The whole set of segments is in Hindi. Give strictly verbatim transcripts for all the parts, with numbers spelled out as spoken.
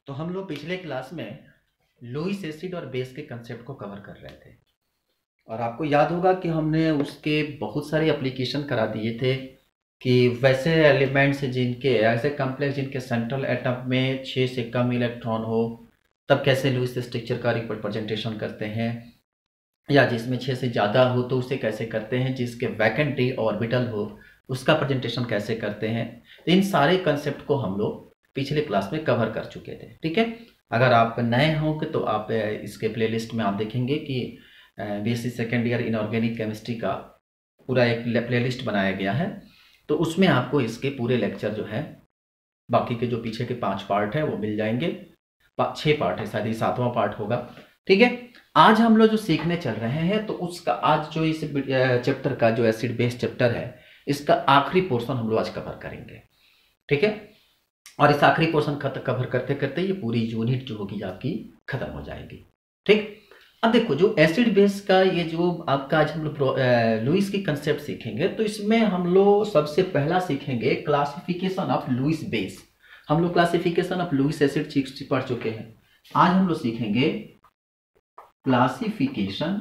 तो हम लोग पिछले क्लास में लुईस एसिड और बेस के कंसेप्ट को कवर कर रहे थे और आपको याद होगा कि हमने उसके बहुत सारे एप्लीकेशन करा दिए थे कि वैसे एलिमेंट्स जिनके ऐसे कॉम्प्लेक्स जिनके सेंट्रल एटम में छः से कम इलेक्ट्रॉन हो तब कैसे लुईस स्ट्रक्चर का रिप्रेजेंटेशन करते हैं, या जिसमें छः से ज़्यादा हो तो उसे कैसे करते हैं, जिसके वैकेंट डी ऑर्बिटल हो उसका प्रेजेंटेशन कैसे करते हैं। तो इन सारे कंसेप्ट को हम लोग पिछले क्लास में कवर कर चुके थे। ठीक है, अगर आप नए होंगे तो आप इसके प्लेलिस्ट में आप देखेंगे कि BSc second year inorganic chemistry का पूरा एक प्लेलिस्ट बनाया गया है, तो उसमें आपको इसके पूरे लेक्चर जो है बाकी के जो पीछे के पांच पार्ट है वो मिल जाएंगे। छह पार्ट है, शायद ये सातवां पार्ट होगा। ठीक है, आज हम लोग जो सीखने चल रहे हैं तो उसका आज जो इस चैप्टर का जो एसिड बेस चैप्टर है इसका आखिरी पोर्शन हम लोग आज कवर करेंगे। ठीक है, और इस आखिरी पोर्शन कवर करते करते ये पूरी यूनिट जो होगी आपकी खत्म हो जाएगी। ठीक, अब देखो जो एसिड बेस का ये जो आपका आज हम लोग लुईस की कंसेप्ट सीखेंगे तो इसमें हम लोग सबसे पहला सीखेंगे क्लासिफिकेशन ऑफ लुईस बेस। हम लोग क्लासिफिकेशन ऑफ लुईस एसिड पढ़ चुके हैं, आज हम लोग सीखेंगे classification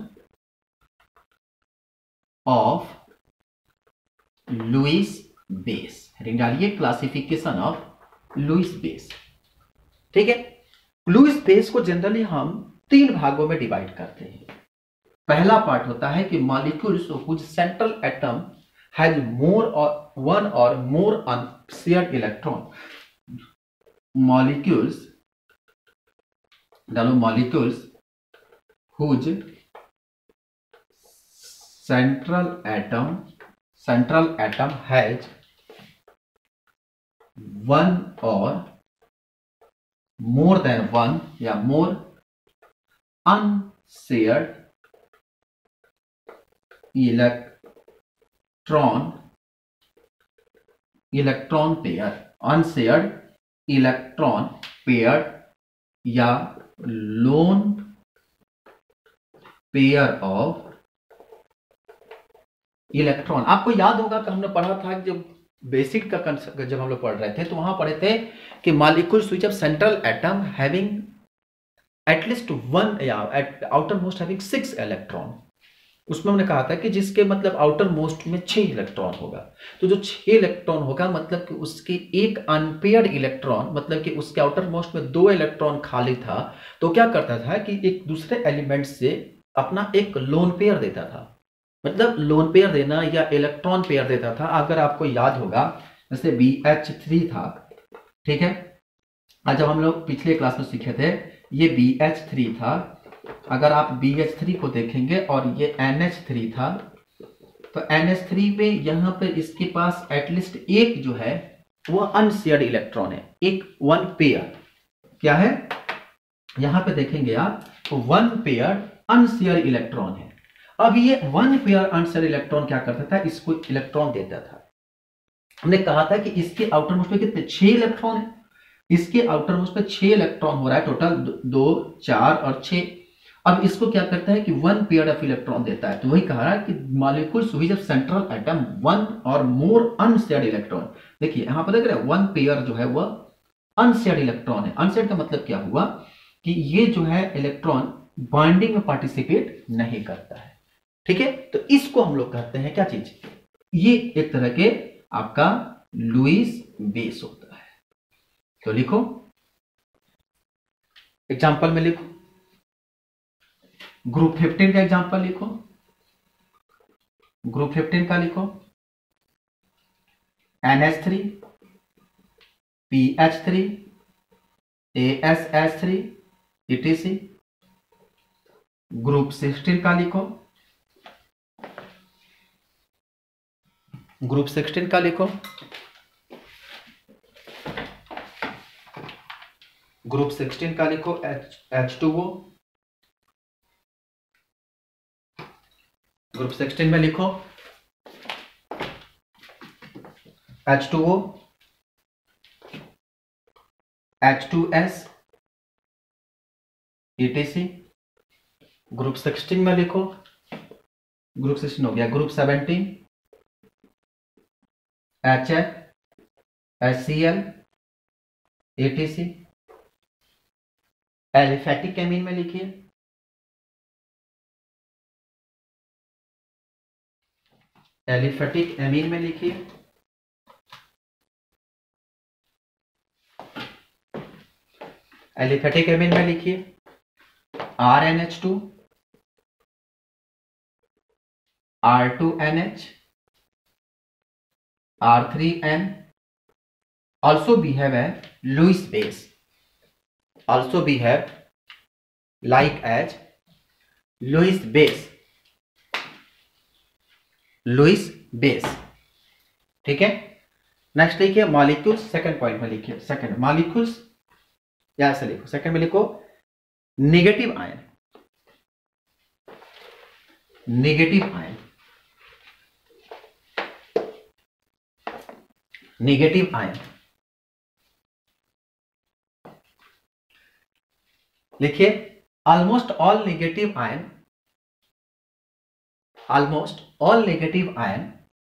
of Lewis base. Heading डालिए क्लासिफिकेशन ऑफ लुईस बेस। ठीक है, लुईस बेस को जनरली हम तीन भागों में डिवाइड करते हैं। पहला पार्ट होता है कि molecules which central atom has more or one or more unshared electron. Molecules डालो molecules which central atom central atom has one or more than one या more unshared electron electron pair unshared electron pair या lone pair of इलेक्ट्रॉन। आपको याद होगा कि हमने पढ़ा था जब बेसिक का कंसेप्ट जब हम लोग पढ़ रहे थे तो वहां पढ़े थे कि molecules which of central atom having at least one या outer most having six electron. उसमें हमने कहा था कि जिसके मतलब आउटर मोस्ट में छह इलेक्ट्रॉन होगा, तो जो छह इलेक्ट्रॉन होगा मतलब कि उसके एक अनपेयर्ड इलेक्ट्रॉन, मतलब कि उसके आउटर मोस्ट में दो इलेक्ट्रॉन खाली था, तो क्या करता था कि एक दूसरे एलिमेंट से अपना एक लोन पेयर देता था। मतलब लोन पेयर देना या इलेक्ट्रॉन पेयर देता था। अगर आपको याद होगा जैसे बी एच थ्री था, ठीक है, आज जब हम लोग पिछले क्लास में सीखे थे ये बी एच थ्री था। अगर आप बी एच थ्री को देखेंगे और ये एन एच थ्री था, तो एन एच थ्री पे यहां पे इसके पास एटलीस्ट एक जो है वो अनशेयर्ड इलेक्ट्रॉन है, एक वन पेयर क्या है, यहां पे देखेंगे आप तो वन पेयर अनशेयर्ड इलेक्ट्रॉन है। अब ये वन पेयर अनशेयर्ड इलेक्ट्रॉन क्या करता था, इसको इलेक्ट्रॉन देता था। हमने कहा था कि इसके आउटर मोस्ट में कितने छह इलेक्ट्रॉन है, इसके आउटर मोस्ट पे छह इलेक्ट्रॉन हो रहा है, टोटल दो चार और छह। अब इसको क्या करता है कि वन पेयर ऑफ इलेक्ट्रॉन देता है। तो वही कहा रहा है कि molecules which of central atom one or more unshared electron. देखिए यहां पर देख रहे हैं वन पेयर जो है वह अनशेयर्ड इलेक्ट्रॉन है। अनशेयर्ड का मतलब क्या हुआ कि ये जो है इलेक्ट्रॉन बॉन्डिंग में पार्टिसिपेट नहीं करता है। ठीक है, तो इसको हम लोग कहते हैं क्या चीज, ये एक तरह के आपका लुईस बेस होता है। तो लिखो एग्जांपल में लिखो, ग्रुप फिफ्टीन का एग्जांपल लिखो, ग्रुप फिफ्टीन का लिखो N H three, P H three, A S H three, etc. Group sixteen का लिखो, ग्रुप सिक्सटीन का लिखो, ग्रुप सिक्सटीन का लिखो H two O. Group sixteen में लिखो H two O, H two S, etc. Group sixteen में लिखो, ग्रुप सिक्सटीन हो गया, group seventeen H F, H C L, A T C. Aliphatic amine में लिखिए, एलिफेटिक एमीन में लिखिए, एलिफेटिक एमीन में लिखिए R N H two, R two N H, R three N, also behave as Lewis base, also behave like as Lewis base, Lewis base, ठीक है। नेक्स्ट लिखिए मॉलिक्यूल्स, सेकंड पॉइंट में लिखिए, सेकंड मॉलिक्यूल्स या ऐसे लिखो, सेकंड में लिखो negative ion, negative ion, negative ion लिखिए almost all negative ion, almost all negative ion,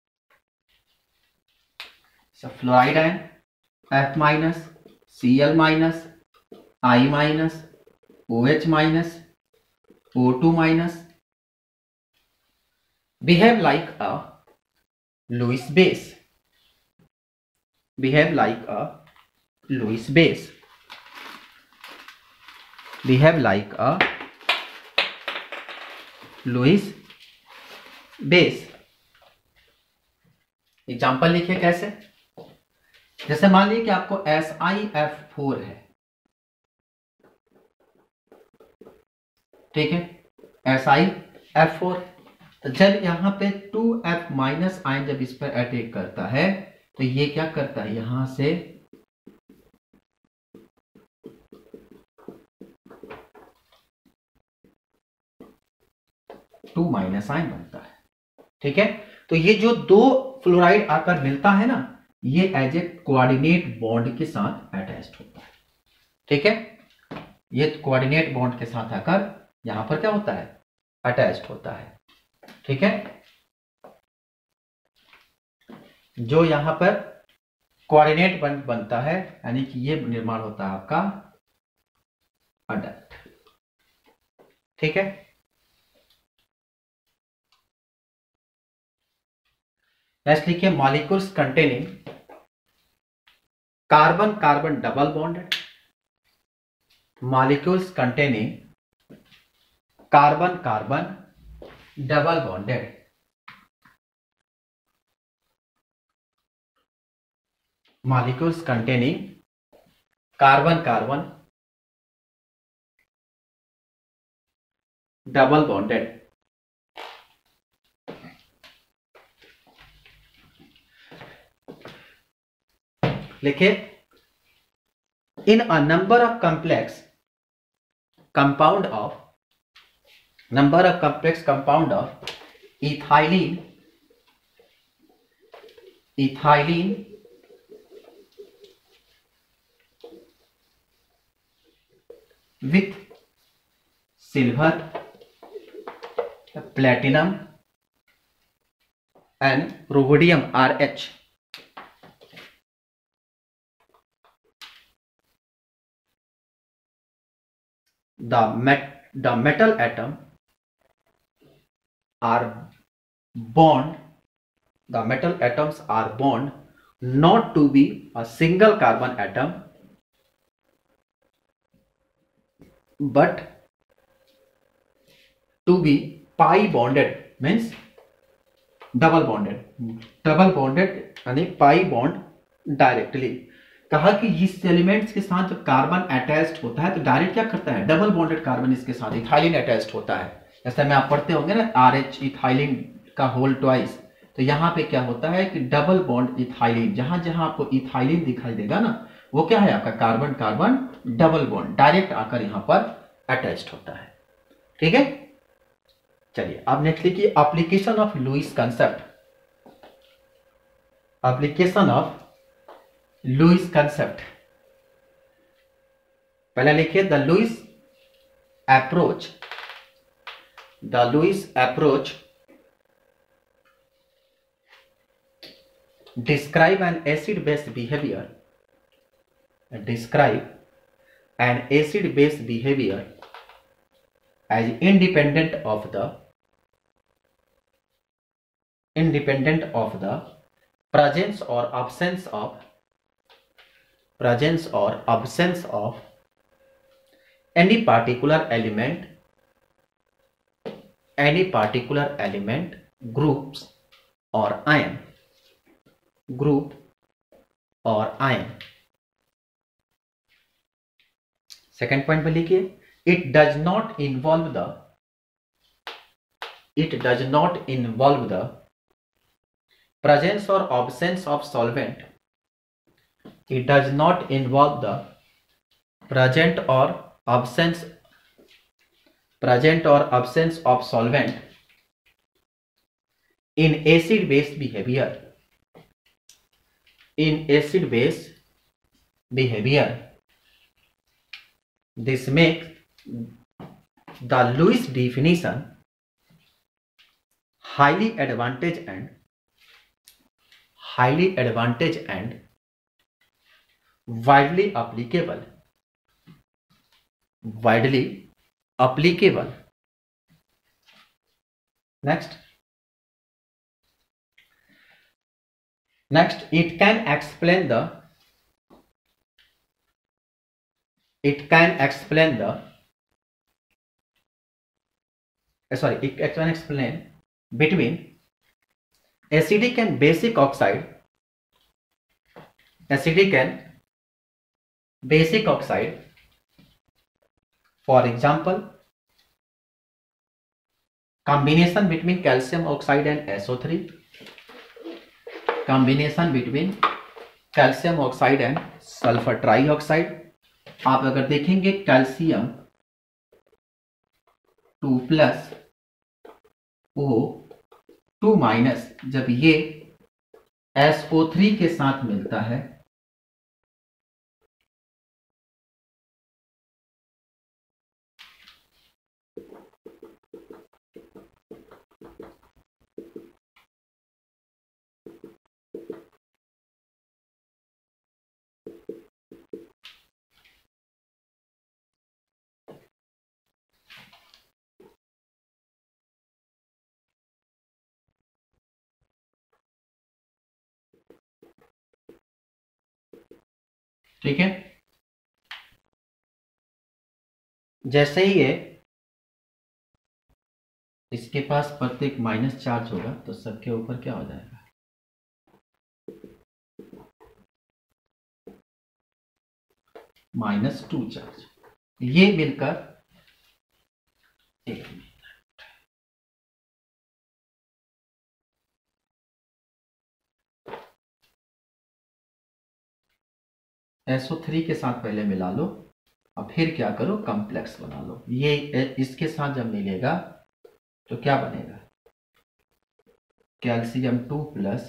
fluoride ion F minus, Cl minus, I minus, OH minus, O two minus, behave like a Lewis base, behave like a Lewis base, behave like a Lewis base। Example लिखिए कैसे, जैसे मान लीजिए कि आपको एस आई एफ फोर है, ठीक है, एस आई एफ फोर, तो जब यहां पे टू एफ माइनस आयन जब इस पर अटैक करता है तो ये क्या करता है, यहां से टू माइनस आयन बनता है, ठीक है। तो ये जो दो फ्लोराइड आकर मिलता है ना, ये एज ए कोऑर्डिनेट बॉन्ड के साथ अटैच्ड होता है, ठीक है। ये कोऑर्डिनेट बॉन्ड के साथ आकर यहां पर क्या होता है, अटैच्ड होता है, ठीक है। जो यहां पर कोऑर्डिनेट बन, बनता है, यानी कि ये निर्माण होता है आपका अडक्ट, ठीक है। नेक्स्ट लिखिए molecules containing carbon carbon double bonded, molecules containing carbon carbon double bonded, molecules containing carbon carbon double bonded, लिखे in a number of complex compound of number of complex compound of ethylene ethylene with silver, platinum and rhodium R H, the met the metal atom are bond the metal atoms are bond not to be a single carbon atom but to be pi bonded, means double bonded, double bonded यानी pi bond directly। कहा कि इस एलिमेंट्स के साथ जब कार्बन अटैच्ड होता है तो डायरेक्ट क्या करता है, डबल बॉन्डेड कार्बन इसके साथ इथाइलिन अटैच्ड होता है। जैसे में आप पढ़ते होंगे ना आर एच इथाइलिन का होल ट्वाइस, तो यहाँ पे क्या होता है कि डबल बॉन्ड इथाइलिन, जहां जहां आपको इथाइलिन दिखाई देगा ना, वो क्या है आपका carbon carbon double bond direct आकर यहां पर अटैच्ड होता है, ठीक है। चलिए अब नेक्स्ट लिखिए application of Lewis concept, application of Lewis concept. पहले लिखिए the Lewis approach, the Lewis approach describe an acid base behavior, describe an acid base behavior as independent of the independent of the presence or absence of presence or absence of any particular element any particular element, groups or ion group or ion. Second point पे लिखिए, it does not involve the it does not involve the presence or absence of solvent. It does not involve the present or absence present or absence of solvent in acid base behavior. In acid base behavior, this makes the Lewis definition highly advantage and highly advantage and widely applicable widely applicable. Next next it can explain the it can explain the uh, sorry it can explain between acidic and basic oxide acidic and basic oxide. For example, combination between calcium oxide and S O three, combination between calcium oxide and sulfur trioxide. आप अगर देखेंगे calcium two plus O two minus, जब ये एस ओ थ्री के साथ मिलता है ठीक है, जैसे ही ये इसके पास प्रत्येक माइनस चार्ज होगा तो सबके ऊपर क्या हो जाएगा, माइनस टू चार्ज. ये मिलकर एक मिनट एस ओ थ्री के साथ पहले मिला लो और फिर क्या करो, कॉम्प्लेक्स बना लो. ये इसके साथ जब मिलेगा तो क्या बनेगा, कैल्शियम टू प्लस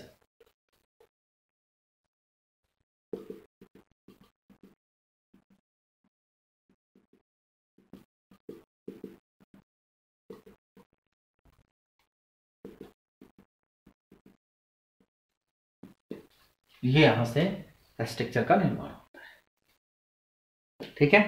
ये यहां से स्ट्रक्चर का निर्माण होता है. ठीक है,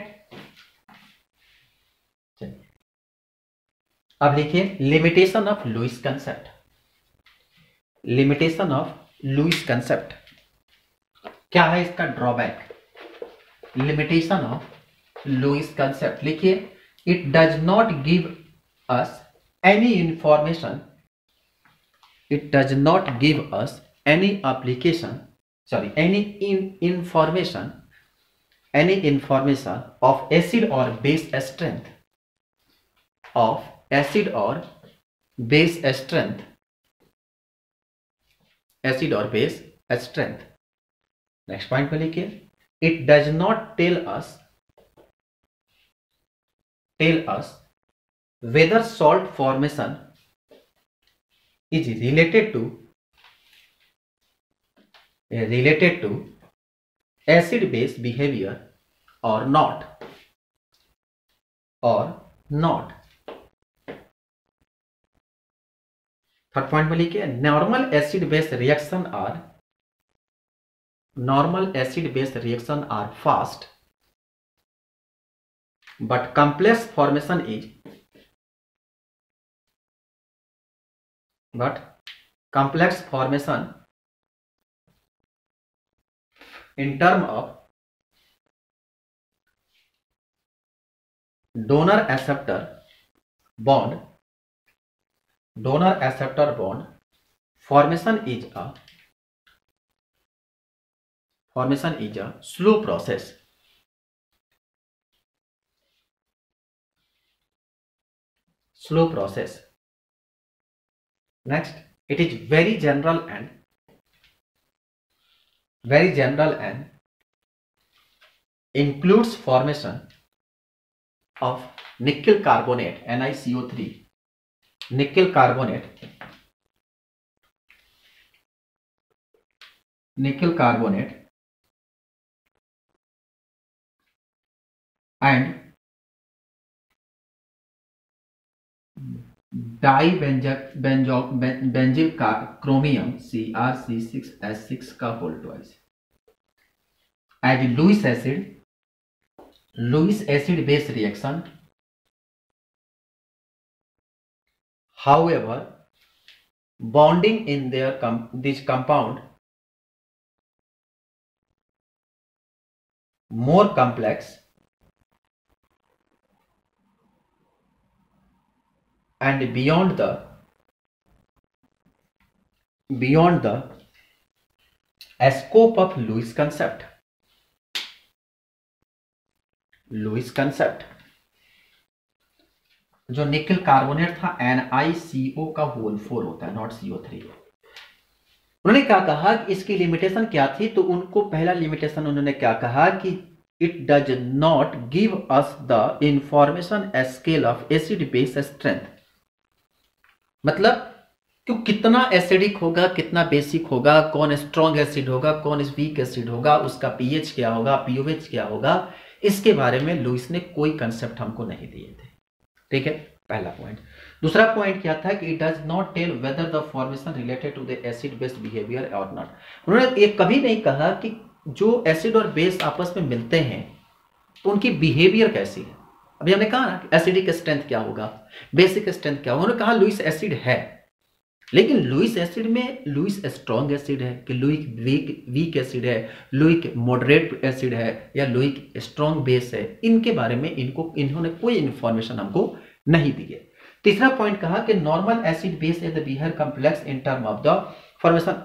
चलिए अब लिखिए limitation of Lewis concept. Limitation of Lewis concept क्या है, इसका drawback. Limitation of Lewis concept लिखिए, it does not give us any information it does not give us any application sorry any in information any information of acid or base strength of acid or base strength acid or base strength. next point पे लिखिए, it does not tell us tell us whether salt formation is related to related to acid base behavior or not or not. Third point में लिखिए, normal acid base reaction are normal acid base reaction are fast but complex formation is but complex formation in term of donor acceptor bond donor acceptor bond formation is a formation is a slow process. Slow process. Next, it is very general and very general and includes formation of nickel carbonate N i C O three, nickel carbonate, nickel carbonate and dibenzyl chromium C r C six S six का whole twice as Lewis acid, Lewis acid base reaction. However, bonding in their com this compound more complex and beyond the beyond the scope of Lewis concept. Lewis concept जो निकल कार्बोनेट था एन आई सी ओ का होल फोर होता है, नॉट सी ओ थ्री। उन्होंने क्या कहा कि इसकी लिमिटेशन क्या थी, तो उनको पहला लिमिटेशन उन्होंने क्या कहा कि it does not give us the information scale of acid base strength. मतलब कि कितना एसिडिक होगा, कितना बेसिक होगा, कौन स्ट्रॉन्ग एसिड होगा, कौन वीक एसिड होगा, उसका पीएच क्या होगा, पीओएच क्या होगा, इसके बारे में लुइस ने कोई कंसेप्ट हमको नहीं दिए थे। ठीक है, पहला पॉइंट। दूसरा पॉइंट क्या था कि it does not tell whether the formation related to the acid based behaviour और नॉट। उन्होंने ये कभी नहीं कहा कि जो एसिड और बेस आपस में मिलते हैं तो उनकी बिहेवियर कैसी है। अभी हमने कहा ना एसिडिक स्ट्रेंथ क्या होगा, बेसिक स्ट्रेंथ क्या होगा। उन्होंने कहा लुइस एसिड है, लेकिन लुइस एसिड में लुइस स्ट्रॉन्ग एसिड है कि लुइक वीक वीक एसिड है, लुइक मॉडरेट एसिड है या लुइक स्ट्रॉन्ग बेस है, इनके बारे में इनको इन्होंने कोई इंफॉर्मेशन हमको नहीं दी है। तीसरा पॉइंट कहा कि normal acid base is the behaviour complex in term of the formation.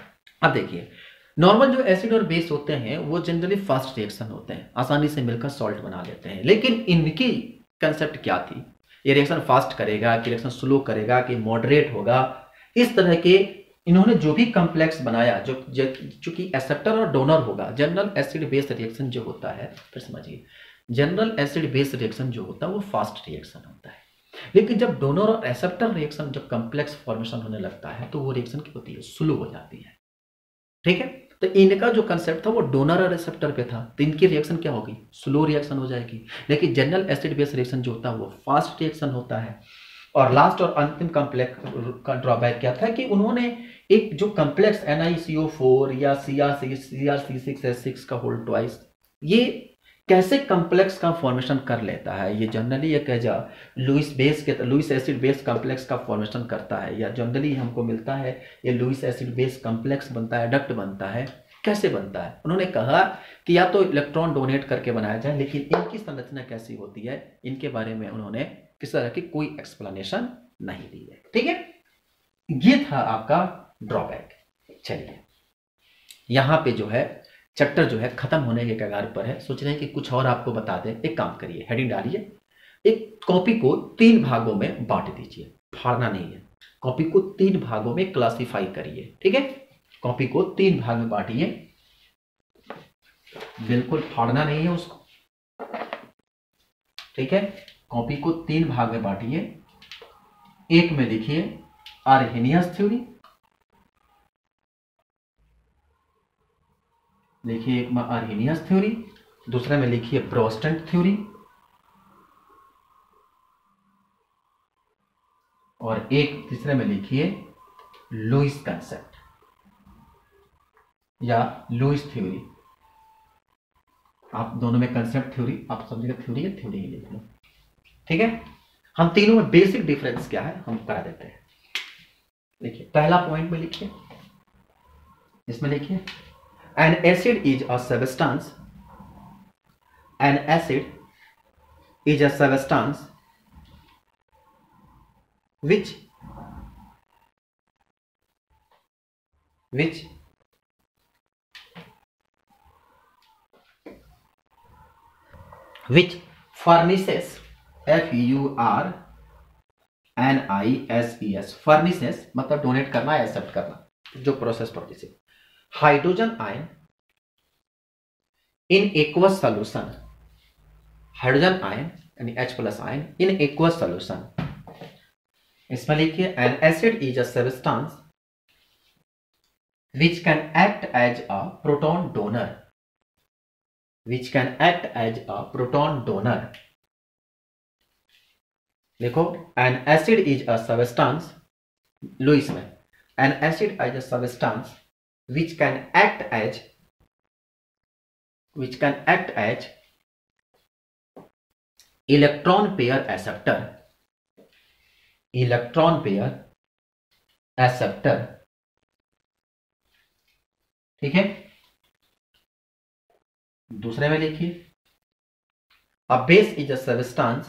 अब देखिए, नॉर्मल जो एसिड और बेस होते हैं वो जनरली फास्ट रिएक्शन होते हैं, आसानी से मिलकर सॉल्ट बना लेते हैं। लेकिन इनकी कंसेप्ट क्या थी, ये रिएक्शन फास्ट करेगा कि रिएक्शन स्लो करेगा कि मॉडरेट होगा, इस तरह के इन्होंने जो भी कॉम्प्लेक्स बनाया जो चूंकि एक्सेप्टर और डोनर होगा। जनरल एसिड बेस रिएक्शन जो होता है, फिर समझिए, जनरल एसिड बेस रिएक्शन जो होता है वो फास्ट रिएक्शन होता है, लेकिन जब डोनर और एक्सेप्टर रिएक्शन जब कॉम्प्लेक्स फॉर्मेशन होने लगता है तो वो रिएक्शन क्या होती है, स्लो हो जाती है। ठीक है, तो इनका जो कंसेप्ट था वो डोनर और एक्सेप्टर पे था, तो इनकी रिएक्शन क्या होगी, स्लो रिएक्शन हो जाएगी। लेकिन जनरल एसिड बेस रिएक्शन जो होता है वो फास्ट रिएक्शन होता है। और लास्ट और अंतिम कॉम्प्लेक्स का ड्रॉबैक क्या था कि उन्होंने एक जो complex N I C O four या C R C R C six S six का होल ट्वाइस, ये कैसे कॉम्प्लेक्स का फॉर्मेशन कर लेता है। ये जनरली एक एजा लुइस बेस के लुइस एसिड बेस कॉम्प्लेक्स का फॉर्मेशन करता है, या जनरली हमको मिलता है ये लुइस एसिड बेस कॉम्प्लेक्स बनता है, डक्ट बनता है, कैसे बनता है। उन्होंने कहा कि या तो इलेक्ट्रॉन डोनेट करके बनाया जाए, लेकिन इनकी संरचना कैसी होती है इनके बारे में उन्होंने किस तरह की कोई एक्सप्लेनेशन नहीं दी है। ठीक है, ये था आपका ड्रॉबैक। चलिए, यहां पे जो है चैप्टर जो है खत्म होने के कगार पर है। सोच रहे हैं कि कुछ और आपको बता दें। एक काम करिए, हेडिंग डालिए, एक कॉपी को तीन भागों में बांट दीजिए, फाड़ना नहीं है। कॉपी को तीन भागों में क्लासिफाई करिए। ठीक है, कॉपी को तीन भाग में बांटिए, बिल्कुल फाड़ना नहीं है उसको। ठीक है, कॉपी को तीन भाग में बांटिए। एक में लिखिए आर्हेनियस थ्योरी, लिखिए एक में आर्हेनियस थ्योरी, दूसरे में लिखिए ब्रोस्टेंट थ्योरी, और एक तीसरे में लिखिए लुइस कंसेप्ट या लुइस थ्योरी। आप दोनों में कंसेप्ट थ्योरी, आप समझिएगा थ्योरी है, थ्योरी ही लिख लो, ठीक है। हम तीनों में बेसिक डिफरेंस क्या है हम करा देते हैं। देखिए पहला पॉइंट में लिखिए, इसमें लिखिए an acid is a substance, an acid is a substance which which which furnishes, F U R N I S E S, furnishes मतलब डोनेट करना, एक्सेप्ट करना, जो प्रोसेस पड़ती है। Hydrogen ion in aqueous solution, hydrogen ion यानी H plus ion in aqueous solution, इसमें लिखिए an acid is a substance which can act as a proton donor, which can act as a proton donor. देखो an acid is a substance, लो इसमें an acid is a substance which can act as which can act as electron pair acceptor, electron pair acceptor, ठीक है। दूसरे में लिखिए a base is a substance,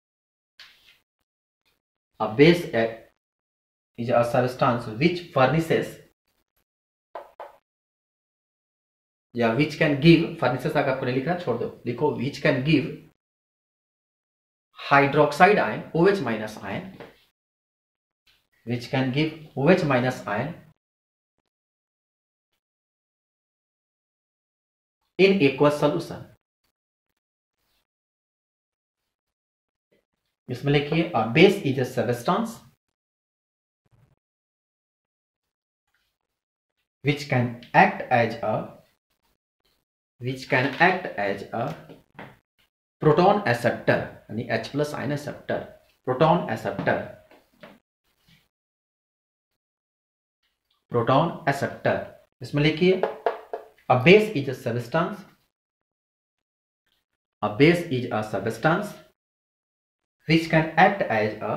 a base is a substance which furnishes या विच कैन गिव, फर्निसेस अगर आपको नहीं लिखना छोड़ दो, लिखो which can give hydroxide ion OH minus ion, which can give OH minus ion in aqueous solution, इसमें लिखिए a base is a substance which can act as a which can act as a proton acceptor यानी H plus ion acceptor, proton acceptor, proton acceptor, इसमें लिखिए a base is a substance, a base is a substance which can act as a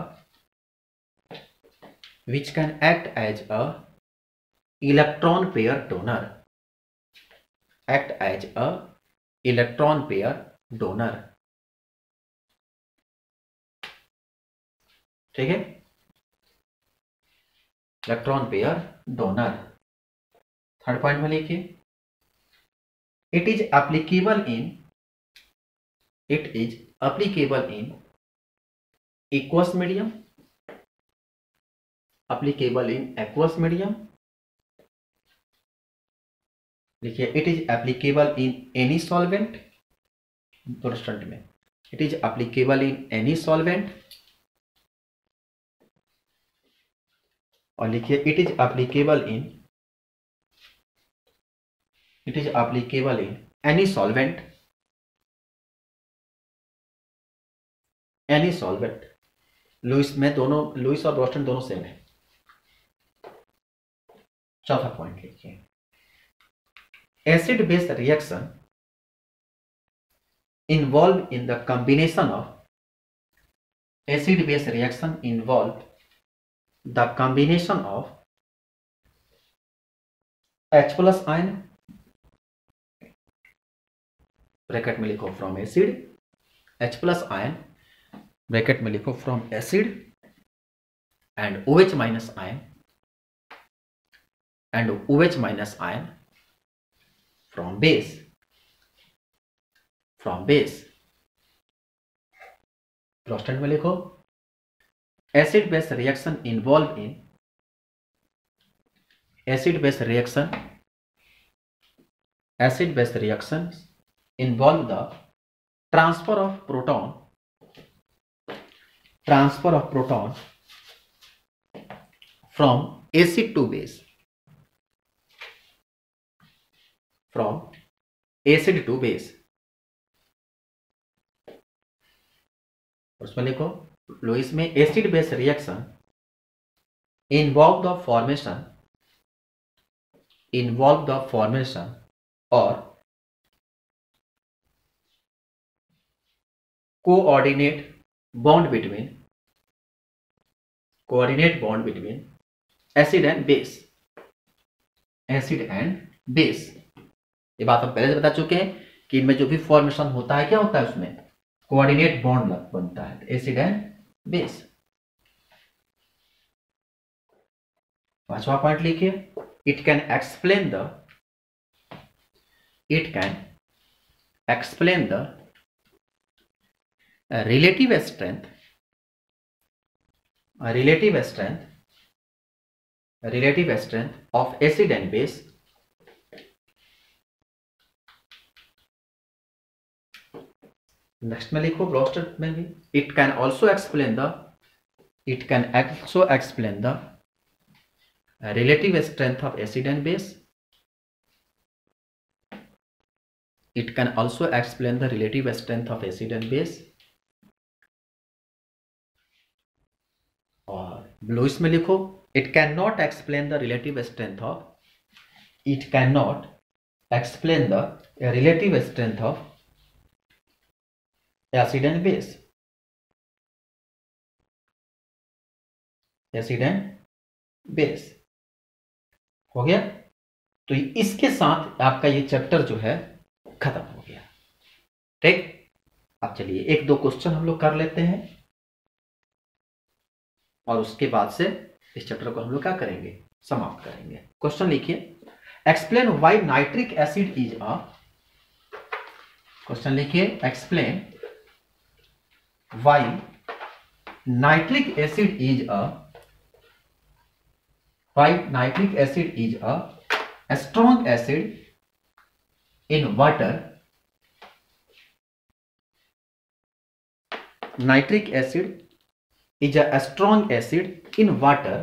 which can act as a electron pair donor, act as a electron pair donor, ठीक है, electron pair donor. Third point में लिखिए it is applicable in it is applicable in aqueous medium, applicable in aqueous medium, लिखिए it is applicable in any solvent, दोनों स्टूडेंट में it is applicable in any solvent, और लिखिए it is applicable in it is applicable in any solvent, any solvent. Lewis में दोनों, लुइस और रोस्टन दोनों सेम है। चौथा पॉइंट लिखिए acid base reaction involved in the combination of acid base reaction involved the combination of H plus ion, bracket में लिखो from acid, H plus ion bracket में लिखो from acid and OH minus ion and OH minus ion from base, from base। Bronsted में लिखो acid base reaction involve in acid base reaction acid base reaction involve the transfer of proton transfer of proton from acid to base, from acid to base. उसमें लिखो लुइस में acid base reaction involve the formation involve the formation और coordinate bond between coordinate bond between acid and base, acid and base. ये बात हम पहले से बता चुके हैं कि इनमें जो भी फॉर्मेशन होता है क्या होता है, उसमें कोऑर्डिनेट बॉन्ड बनता है, एसिड एंड बेस। पांचवा पॉइंट लिखिए, it can explain the it can explain the relative strength relative strength relative strength of acid and base next में लिखो ब्लॉकस्टर में भी, it can also explain the it can also explain the relative strength of acid and base it can also explain the relative strength of acid and base. और ब्लूइस में लिखो, it can not explain the relative strength of it can not explain the relative strength of acid and base acid and base हो गया। तो इसके साथ आपका ये चैप्टर जो है खत्म हो गया। ठीक, अब चलिए एक दो क्वेश्चन हम लोग कर लेते हैं और उसके बाद से इस चैप्टर को हम लोग क्या करेंगे, समाप्त करेंगे। क्वेश्चन लिखिए, explain why nitric acid is a question लिखिए explain why nitric acid is a why nitric acid is a, a strong acid in water nitric acid is a, a strong acid in water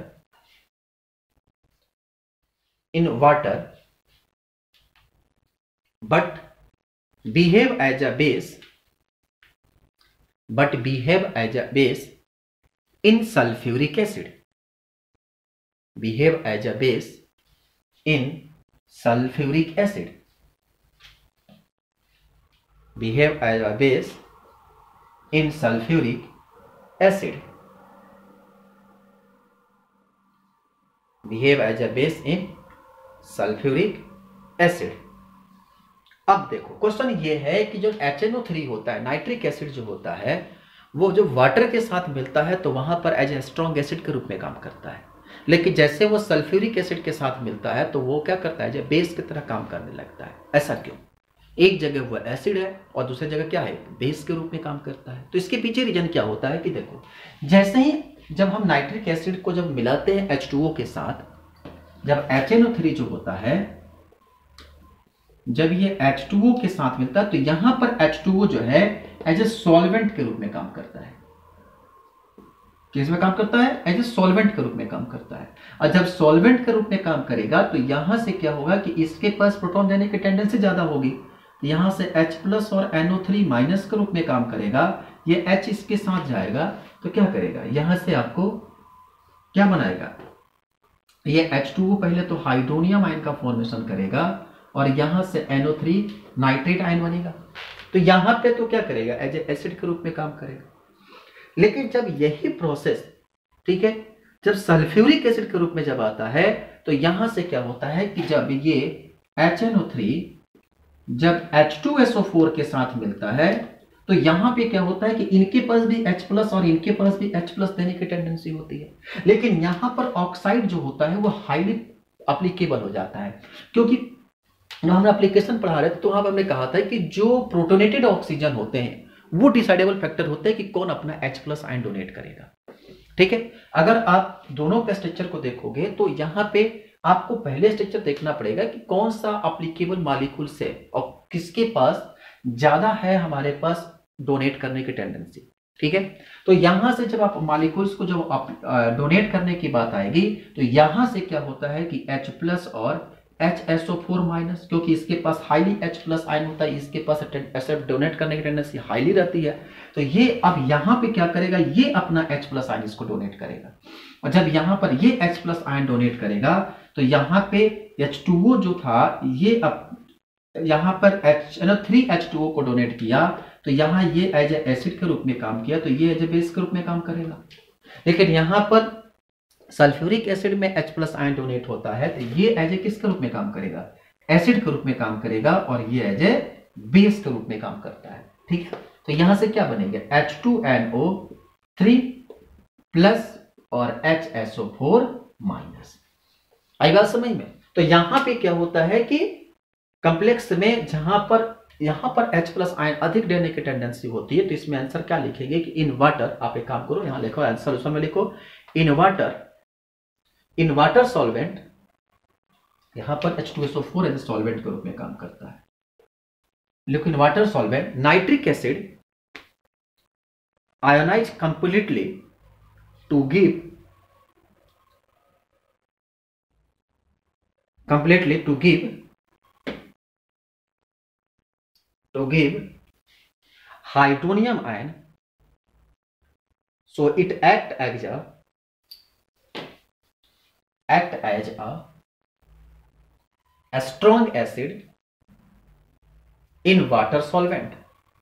in water but behave as a base but behave as a base in sulfuric acid behave as a base in sulfuric acid behave as a base in sulfuric acid behave as a base in sulfuric acid। अब देखो क्वेश्चन ये है कि जो एच एन ओ थ्री होता है, नाइट्रिक एसिड जो होता है, वो जो वाटर के साथ मिलता है तो वहां पर एज ए स्ट्रॉन्ग एसिड के रूप में काम करता है, लेकिन जैसे वो सल्फ्यूरिक एसिड के साथ मिलता है तो वो क्या करता है, जो बेस की तरह काम करने लगता है। ऐसा क्यों? एक जगह वो एसिड है और दूसरी जगह क्या है, बेस के रूप में काम करता है। तो इसके पीछे रीजन क्या होता है कि देखो, जैसे ही जब हम नाइट्रिक एसिड को जब मिलाते हैं एच टू ओ के साथ, जब एच एन ओ थ्री जो होता है, जब ये एच टू ओ के साथ मिलता है तो यहां पर एच टू ओ जो है एज ए सॉल्वेंट के रूप में काम करता है। किस में काम करता है? एज ए सॉल्वेंट के रूप में काम करता है। और जब सॉल्वेंट के रूप में काम करेगा तो यहां से क्या होगा कि इसके पास प्रोटॉन देने की टेंडेंसी ज्यादा होगी, यहां से H प्लस और एन ओ थ्री माइनस के रूप में काम करेगा। ये H इसके साथ जाएगा तो क्या करेगा, यहां से आपको क्या बनाएगा, ये एच टू ओ पहले तो हाइड्रोनियम आयन का फॉर्मेशन करेगा और यहां से N O three nitrate ion बनेगा। तो यहां पे तो क्या करेगा, एज ए एसिड के रूप में काम करेगा। लेकिन जब यही प्रोसेस, ठीक है, जब सल्फ्यूरिक एसिड के रूप में जब आता है तो यहां से क्या होता है कि जब ये एच एन ओ थ्री जब H two S O four के साथ मिलता है तो यहां पे क्या होता है कि इनके पास भी H प्लस और इनके पास भी H प्लस देने की टेंडेंसी होती है। लेकिन यहां पर ऑक्साइड जो होता है वो हाईली एप्लीकेबल हो जाता है, क्योंकि हमने एप्लीकेशन पढ़ा रहे थे तो वहां पर हमने कहा था कि जो प्रोटोनेटेड ऑक्सीजन होते हैं वो डिसाइडेबल फैक्टर होते हैं कि कौन अपना H प्लस आयन डोनेट करेगा। ठीक है, अगर आप दोनों का स्ट्रक्चर को देखोगे तो यहां पे आपको पहले स्ट्रक्चर देखना पड़ेगा कि कौन सा एप्लीकेबल मॉलिक्यूल से और किसके पास ज्यादा है हमारे पास डोनेट करने की टेंडेंसी। ठीक है, तो यहां से जब आप मॉलिक्यूल्स को जब आप डोनेट करने की बात आएगी तो यहां से क्या होता है कि H प्लस और H S O four minus, क्योंकि इसके पास हाईली H प्लस आयन होता है, इसके पास एसिड डोनेट करने की टेंडेंसी हाईली रहती है। तो ये अब यहां पे क्या करेगा, ये अपना H प्लस आयन इसको डोनेट करेगा। और जब यहां पर ये H प्लस आयन डोनेट करेगा तो यहां पे एच टू ओ जो था ये अब यहां पर H three H two O को डोनेट किया तो यहाँ ये एज ए एसिड के रूप में काम किया, तो ये एज ए बेस के रूप में काम करेगा। लेकिन यहाँ पर सल्फ्यूरिक एसिड में H प्लस आयन डोनेट होता है, तो ये एज ए किसके रूप में काम करेगा, एसिड के रूप में काम करेगा, और ये एज ए बेस के रूप में काम करता है। ठीक है, तो यहां से क्या बनेगा, H two N O three plus और H S O four minus. आई बात समझ में। तो यहां पे क्या होता है कि कॉम्प्लेक्स में जहां पर यहां पर H प्लस आयन अधिक देने की टेंडेंसी होती है, तो इसमें आंसर क्या लिखेंगे कि इन वाटर, आप एक काम करो यहां लिखो आंसर, उसमें लिखो in water, in water solvent, यहां पर H two S O four as solvent के रूप में काम करता है। लेकिन water solvent nitric acid ionise completely to give completely to give to give hydronium ion, so it act as a act as a, a strong acid in water solvent.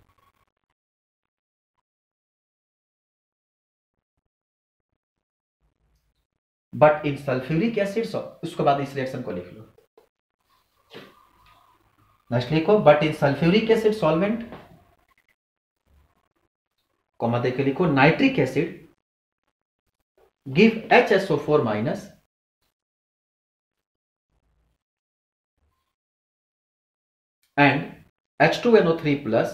But in sulfuric acid, so उसके बाद इस रिएक्शन को लिख लो, नेक्स्ट लिखो but in sulphuric acid solvent, comma देके लिखो nitric acid give H S O four minus and H two N O three plus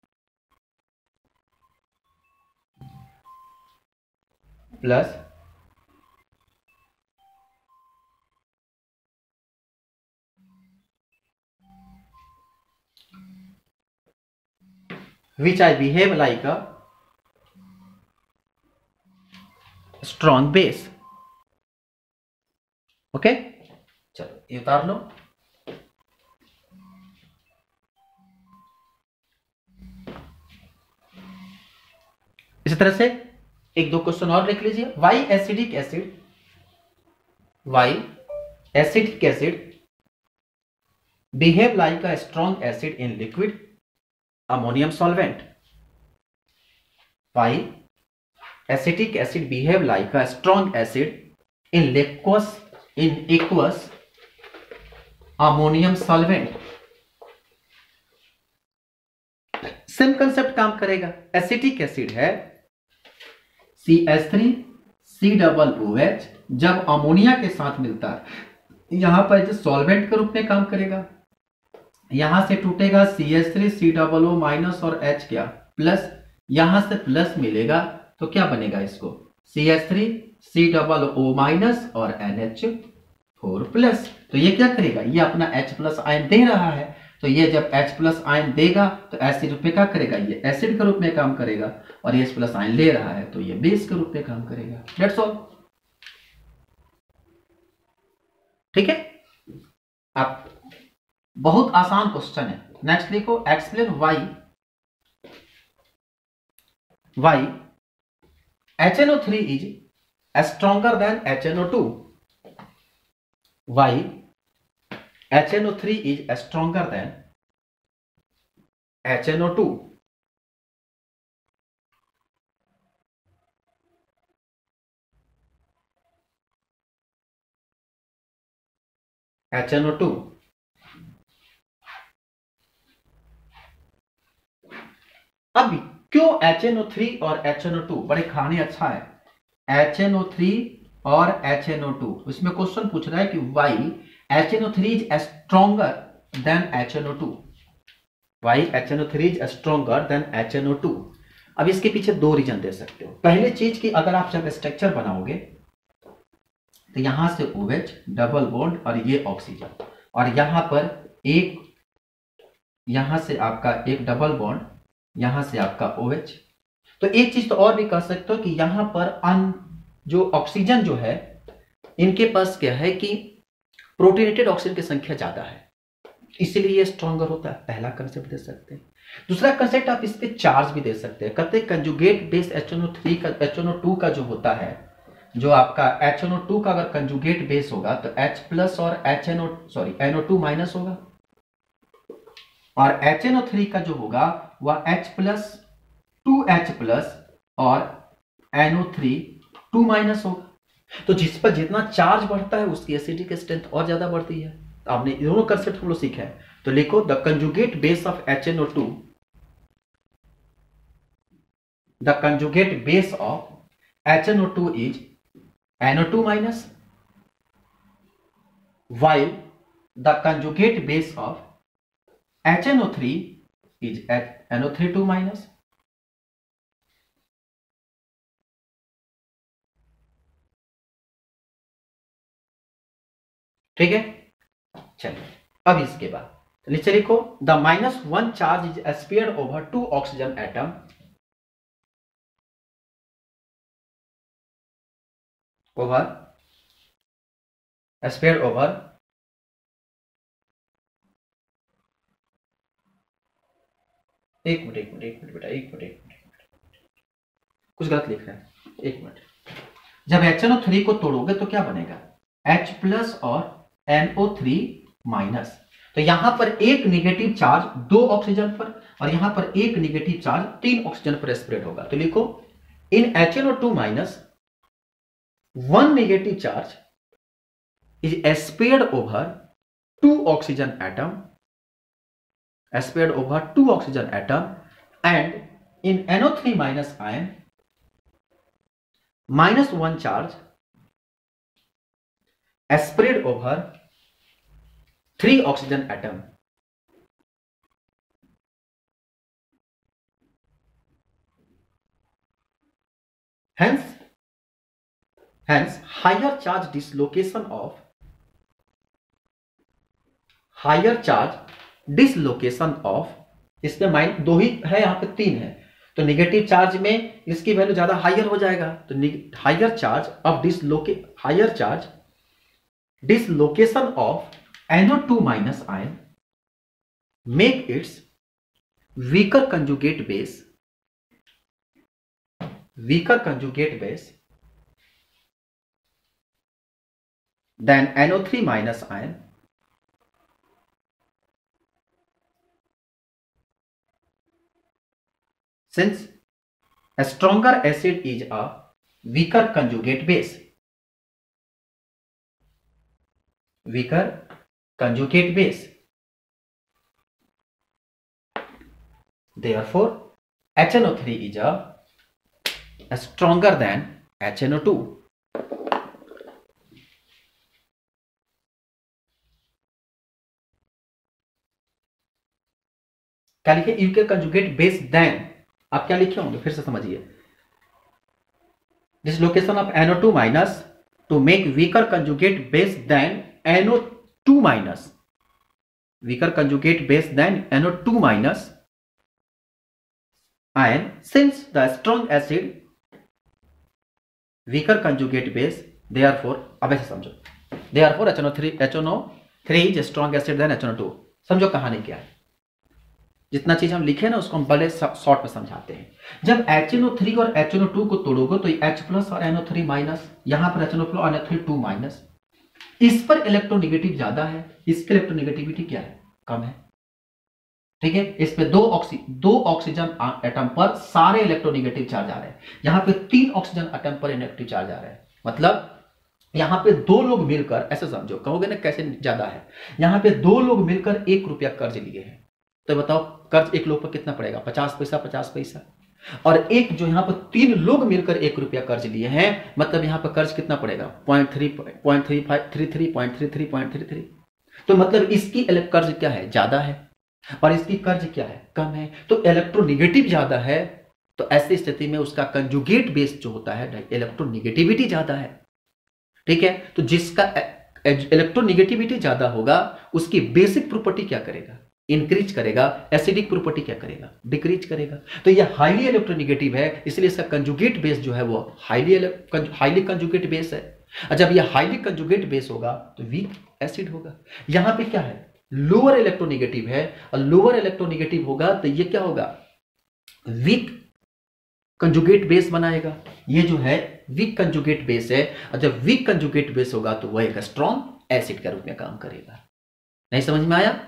plus which I behave like a strong base. Okay, चलो ये उतार लो। इसी तरह से एक दो क्वेश्चन और लिख लीजिए। Why acidic acid, why acidic acid behave like a strong acid in liquid ammonium solvent. Why acetic acid behave like a strong acid in liqueous in aqueous ammonium solvent. Same concept काम करेगा। एसिटिक एसिड है C H three C double O H, जब अमोनिया के साथ मिलता है यहां पर सॉल्वेंट के रूप में काम करेगा। यहां से टूटेगा C H three C double O minus और H क्या प्लस, यहां से प्लस मिलेगा तो क्या बनेगा, इसको C H three C double O minus और एन एच फोर प्लस। तो ये क्या करेगा, ये अपना H प्लस आयन दे रहा है, तो ये जब H प्लस आयन देगा तो एसिड रूप में क्या करेगा, ये एसिड के रूप में काम करेगा, और ये H प्लस आयन ले रहा है तो ये बेस के रूप में काम करेगा। That's all. ठीक है, आप बहुत आसान क्वेश्चन है। नेक्स्ट लिखो explain why why H N O three is stronger than H N O two. Why H N O three is stronger than H N O two. H N O two अब क्यों एच एन ओ थ्री और एच एन ओ टू, बड़े कहानी अच्छा है। एच एन ओ थ्री और एच एन ओ टू, इसमें क्वेश्चन पूछ रहा है कि why H N O three is stronger than H N O two. Why H N O three is stronger than H N O two. अब इसके पीछे दो रीजन दे सकते हो। पहले चीज की, अगर आप जब स्ट्रक्चर बनाओगे तो यहां से OH डबल बॉन्ड और ये ऑक्सीजन, और यहां पर एक, यहां से आपका एक डबल बॉन्ड, यहां से आपका OH। तो एक चीज तो और भी कर सकते हो कि यहां पर अन जो ऑक्सीजन जो है इनके पास क्या है कि प्रोटोनेटेड ऑक्सीजन की संख्या ज्यादा है, इसीलिए ये स्ट्रॉन्गर होता है। पहला कंसेप्ट दे सकते हैं। दूसरा कंसेप्ट आप इस पे चार्ज भी दे सकते हैं। कहते हैं conjugate base H N O three का एच एन ओ टू का जो होता है, जो आपका एच एन ओ टू का अगर कंजुगेट बेस होगा तो H प्लस और H N O sorry N O two minus होगा, और एच एन ओ थ्री का जो होगा वह H plus two H plus और N O three two minus होगा। तो जिस पर जितना चार्ज बढ़ता है उसकी एसिडिक स्ट्रेंथ और ज्यादा बढ़ती है। आपने दोनों कंसेप्ट हम लोग सीखे हैं। तो लिखो the conjugate base of H N O two, the conjugate base of H N O two is N O two minus, while the conjugate base of H N O three is N O three two minus। ठीक है, चलिए अब इसके बाद नीचे लिखो the minus one charge is spared over two oxygen atom over spared over एक मिनट एक मिनट एक मिनट बेटा एक मिनट एक मिनट कुछ गलत लिख रहे हैं, एक मिनट। जब एच एन ओ थ्री को तोड़ोगे तो क्या बनेगा, H प्लस और एन ओ थ्री माइनस। तो यहां पर एक निगेटिव चार्ज दो ऑक्सीजन पर और यहां पर एक निगेटिव चार्ज तीन ऑक्सीजन पर स्प्रेड होगा। तो लिखो in H N O two minus one negative charge is spread over two oxygen atom, spread over two oxygen atom, and in N O three minus ion minus one charge spread over three oxygen atom। hence hence higher charge dislocation of higher charge dislocation of, इसमें माइन दो ही है, यहां पे तीन है, तो नेगेटिव चार्ज में इसकी वैल्यू ज्यादा हायर हो जाएगा। तो higher charge of dislocate higher charge dislocation of N O two minus ion make its weaker conjugate base weaker conjugate base than N O three minus ion, since a stronger acid is a weaker conjugate base, weaker conjugate base, therefore H N O three is a, a stronger than H N O two। क्या लिखे, weaker conjugate base than, आप क्या लिखे होंगे फिर से समझिए, dislocation of N O two minus two make weaker conjugate base than N O two minus, weaker conjugate base than N O two minus ion, since the strong acid weaker conjugate base, therefore, अब ऐसे समझो, therefore H N O three H N O three is strong acid than H N O two. समझो कहानी क्या है, जितना चीज हम लिखे ना उसको हम बड़े शॉर्ट में समझाते हैं। जब एच एन ओ थ्री और एच एन ओ टू को तोड़ोगे तो H प्लस और एन ओ थ्री माइनस, यहां पर एच एन ओ प्लस और N O three two minus, इस पर इलेक्ट्रोनेगेटिव ज्यादा है, इसकी इलेक्ट्रोनेगेटिविटी क्या है, कम है। ठीक है, इस पे दो ऑक्सी दो ऑक्सीजन एटम पर सारे इलेक्ट्रोनेगेटिव चार्ज आ रहे हैं, यहां पे तीन ऑक्सीजन एटम पर नेगेटिव चार्ज आ रहे हैं। मतलब यहां पे दो लोग मिलकर, ऐसे समझो, कहोगे ना कैसे ज्यादा है, यहां पे दो लोग मिलकर एक रुपया कर्ज लिए हैं, तो बताओ कर्ज एक लोग पर कितना पड़ेगा, पचास पैसा पचास पैसा। और एक जो यहां पर तीन लोग मिलकर एक रुपया कर्ज लिए हैं, मतलब यहां पर कर्ज कितना पड़ेगा, point three point three five three three point three three point three three. तो मतलब इसकी कर्ज क्या है, ज्यादा है, और इसकी कर्ज क्या है, कम है। तो इलेक्ट्रोनेगेटिव ज्यादा है, तो ऐसी स्थिति में उसका कंजुगेट बेस जो होता है इलेक्ट्रोनेगेटिविटी ज्यादा है। ठीक है, तो जिसका इलेक्ट्रोनेगेटिविटी ज्यादा होगा उसकी बेसिक प्रॉपर्टी क्या करेगा, इंक्रीज करेगा, एसिडिक प्रॉपर्टी क्या करेगा, डिक्रीज करेगा। तो यह हाईली इलेक्ट्रोनेगेटिव है, इसलिए इसका कंजुगेट बेस जो है वो हाईली हाईली कंजुगेट बेस है। जब यह हाईली कंजुगेट बेस होगा तो वीक एसिड होगा। यहां पे क्या है, लोअर इलेक्ट्रोनेगेटिव है, और लोअर इलेक्ट्रोनेगेटिव होगा तो ये क्या होगा, वीक कंजुगेट बेस बनाएगा। ये जो है वीक कंजुगेट बेस है, और जब वीक कंजुगेट बेस होगा तो वह एक स्ट्रॉन्ग एसिड के रूप में काम करेगा। नहीं समझ में आया?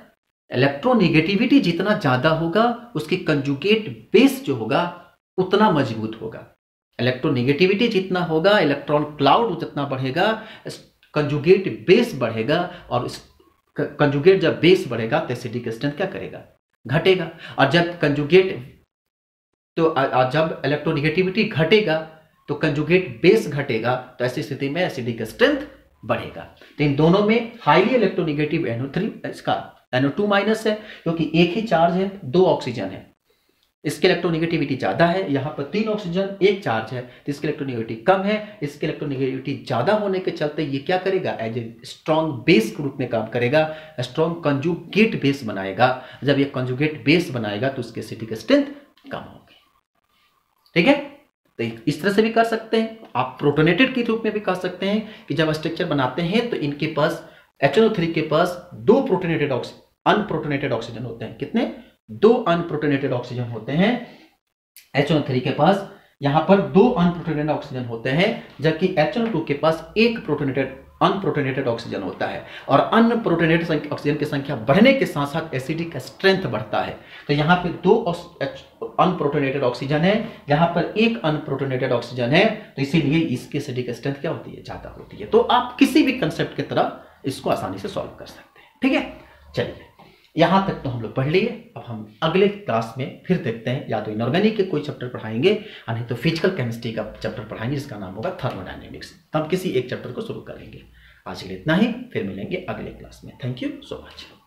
इलेक्ट्रोनेगेटिविटी जितना ज्यादा होगा उसकी कंजुगेट बेस जो होगा उतना मजबूत होगा। इलेक्ट्रोनेगेटिविटी जितना होगा, इलेक्ट्रॉन क्लाउड जितना बढ़ेगा, कंजुगेट बेस बढ़ेगा, और कंजुगेट जब बेस बढ़ेगा तो एसिडिक स्ट्रेंथ क्या करेगा, घटेगा। और जब कंजुगेट तो जब इलेक्ट्रोनेगेटिविटी घटेगा तो कंजुगेट बेस घटेगा, तो ऐसी स्थिति में एसिडिक स्ट्रेंथ बढ़ेगा। तो इन दोनों में highly electronegative N O three, इसका एन ओ टू माइनस है क्योंकि एक ही चार्ज है, दो ऑक्सीजन है, इसकी इलेक्ट्रोनेगेटिविटी ज्यादा है। यहां पर तीन ऑक्सीजन एक चार्ज है तो इसकी इलेक्ट्रोनेगेटिविटी कम है। इसकी इलेक्ट्रोनेगेटिविटी ज्यादा होने के चलते ये क्या करेगा, एज ए स्ट्रॉन्ग बेस के रूप में काम करेगा, स्ट्रॉन्ग कंजुगेट बेस बनाएगा। जब ये कंजुगेट बेस बनाएगा तो उसकी एसिडिक स्ट्रेंथ कम होगी। ठीक है, तो इस तरह से भी कर सकते हैं आप। प्रोटोनेटेड के रूप में भी कर सकते हैं कि जब स्ट्रक्चर बनाते हैं तो इनके पास एच एन ओ थ्री के पास दो प्रोटोनेटेड ऑक्सीजन अनप्रोटोनेटेड ऑक्सीजन होते हैं। कितने, दो अनप्रोटोनेटेड ऑक्सीजन होते हैं एच एन ओ थ्री के पास। यहां पर दो अनप्रोटोनेटेड ऑक्सीजन होते हैं, जबकि एच एन ओ टू के पास एक प्रोटोनेटेड अनप्रोटोनेटेड ऑक्सीजन होता है। और अनप्रोटोनेटेड ऑक्सीजन की संख्या बढ़ने के साथ साथ एसिडिक स्ट्रेंथ बढ़ता है। तो यहां पे दो अनप्रोटोनेटेड ऑक्सीजन है, यहां पर एक अनप्रोटोनेटेड ऑक्सीजन है, तो इसीलिए इसकी एसिडिक स्ट्रेंथ क्या होती है, ज्यादा होती है। तो आप किसी भी कंसेप्ट की तरह इसको आसानी से सॉल्व कर सकते हैं। ठीक है, चलिए यहां तक तो हम लोग पढ़ लिए। अब हम अगले क्लास में फिर देखते हैं, या तो इनऑर्गेनिक के कोई चैप्टर पढ़ाएंगे या नहीं तो फिजिकल केमिस्ट्री का चैप्टर पढ़ाएंगे जिसका नाम होगा थर्मोडायनेमिक्स। हम किसी एक चैप्टर को शुरू करेंगे। आज के लिए इतना ही, फिर मिलेंगे अगले क्लास में। Thank you so much.